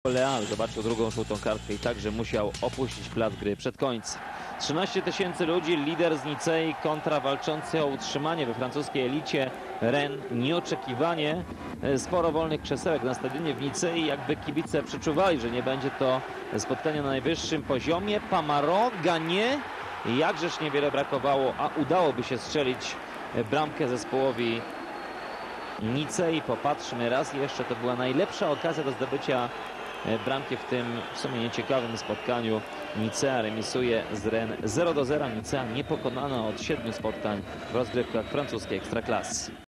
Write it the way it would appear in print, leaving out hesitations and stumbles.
Leal zobaczył drugą żółtą kartkę i także musiał opuścić plac gry przed końcem. 13 000 ludzi, lider z Nicei kontra walczący o utrzymanie we francuskiej elicie Rennes. Nieoczekiwanie sporo wolnych krzesełek na stadionie w Nicei, jakby kibice przeczuwali, że nie będzie to spotkanie na najwyższym poziomie. Pamaro, Gagné, jakżeż niewiele brakowało, a udałoby się strzelić bramkę zespołowi Nicei. Popatrzmy raz jeszcze, to była najlepsza okazja do zdobycia bramki w tym w sumie nieciekawym spotkaniu. Nicea remisuje z Rennes 0-0. Nicea niepokonana od 7 spotkań w rozgrywkach francuskiej Ekstraklasy.